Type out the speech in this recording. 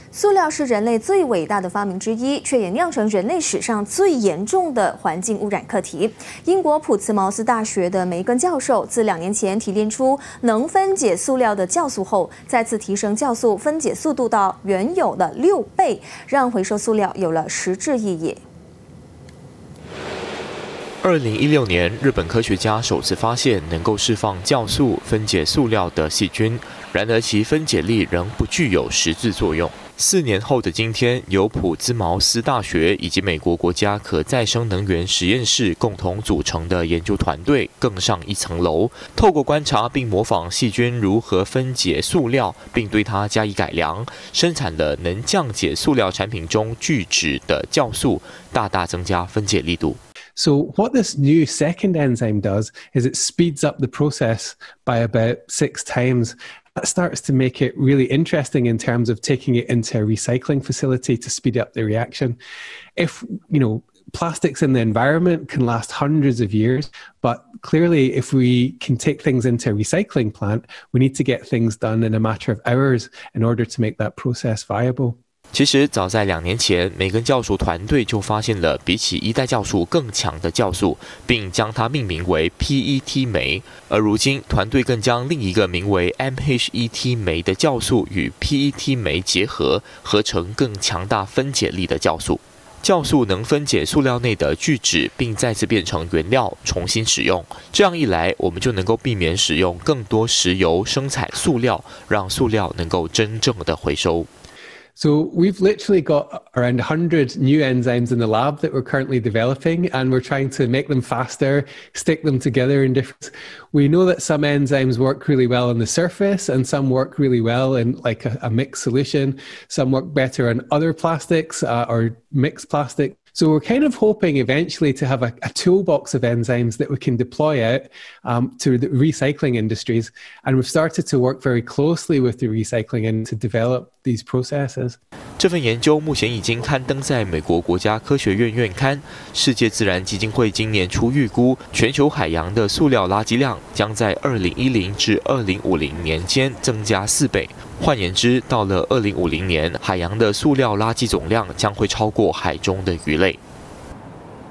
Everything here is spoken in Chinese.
塑料是人类最伟大的发明之一，却也酿成人类史上最严重的环境污染课题。英国普茨茅斯大学的梅根教授自2年前提炼出能分解塑料的酵素后，再次提升酵素分解速度到原有的6倍，让回收塑料有了实质意义。 2016年，日本科学家首次发现能够释放酵素分解塑料的细菌，然而其分解力仍不具有实质作用。4年后的今天，由普兹茅斯大学以及美国国家可再生能源实验室共同组成的研究团队更上一层楼，透过观察并模仿细菌如何分解塑料，并对它加以改良，生产了能降解塑料产品中聚酯的酵素，大大增加分解力度。 So what this new second enzyme does is it speeds up the process by about 6 times. That starts to make it really interesting in terms of taking it into a recycling facility to speed up the reaction. If, plastics in the environment can last hundreds of years, but clearly if we can take things into a recycling plant, we need to get things done in a matter of hours in order to make that process viable. 其实，早在2年前，梅根教授团队就发现了比起一代酵素更强的酵素，并将它命名为 PET 酶。而如今，团队更将另一个名为 MHET 酶的酵素与 PET 酶结合，合成更强大分解力的酵素。酵素能分解塑料内的聚酯，并再次变成原料，重新使用。这样一来，我们就能够避免使用更多石油生产塑料，让塑料能够真正的回收。 So we've literally got around 100 new enzymes in the lab that we're currently developing, and we're trying to make them faster, stick them together in different... We know that some enzymes work really well on the surface and some work really well in like a mixed solution. Some work better on other plastics or mixed plastic. So we're kind of hoping eventually to have a toolbox of enzymes that we can deploy out to the recycling industries. And we've started to work very closely with the recycling and to develop these processes. 这份研究目前已经刊登在美国国家科学院院刊。世界自然基金会今年初预估，全球海洋的塑料垃圾量将在2010至2050年间增加4倍。换言之，到了2050年，海洋的塑料垃圾总量将会超过海中的鱼类。